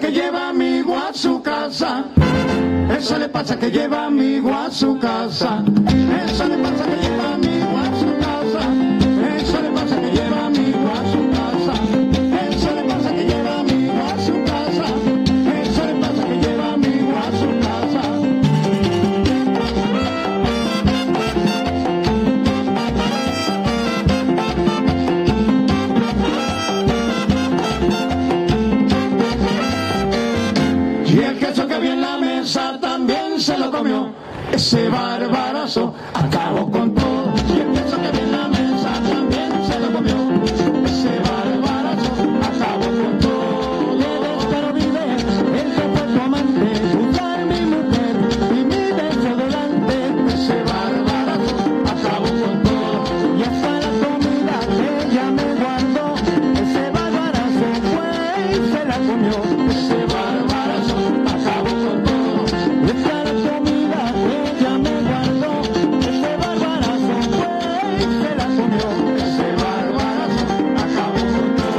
que lleva amigo a su casa. Eso le pasa que lleva amigo a su casa. Eso le pasa que lleva amigo a su casa. Eso le pasa que lleva amigo a su casa. Eso le pasa que lleva amigo a su casa. Eso le pasa que lleva amigo a su casa. Y el queso que había en la mesa también se lo comió. Ese barbarazo acabó con todo. Y el queso que había en la mesa también se lo comió. Ese barbarazo acabó con todo. Le descaro vive el que fue tu amante, usar mi mujer y mi desodorante. Ese barbarazo acabó con todo. Y hasta la comida que ella me guardó, ese barbarazo fue y se la comió. Ese barbarazo acabó con todo. Y hasta la comida que ella me guardó, ese barbarazo fue y se la comió. Ese barbarazo acabó con todo.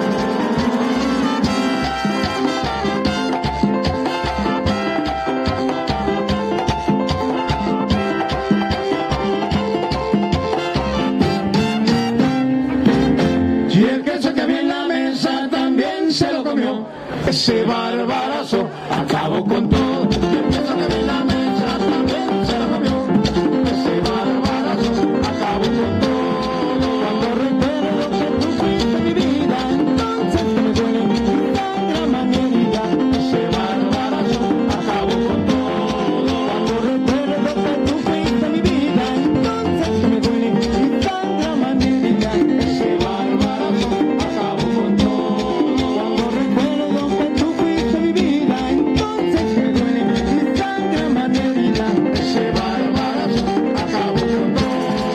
Y el queso que había en la mesa también se lo comió. Ese barbarazo acabó con todo. Y el queso que había en la mesa también se lo comió. Ese barbarazo acabó con todo. Cuando recuerdo que tú fuiste mi vida, entonces me duele mi sangra manierita. Ese barbarazo acabó con todo. Cuando recuerdo que tú fuiste mi vida, entonces me duele mi sangra manierita. Ese barbarazo acabó con todo. Cuando recuerdo que tú fuiste mi vida, entonces me duele mi sangra manierita. Ese barbarazo acabó con todo.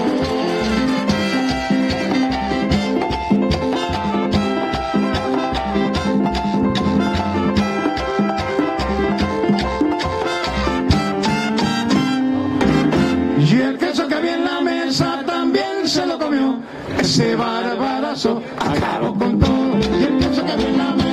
Y el queso que había en la mesa también se lo comió. Ese barbarazo acabó con todo. Y el queso que había en la mesa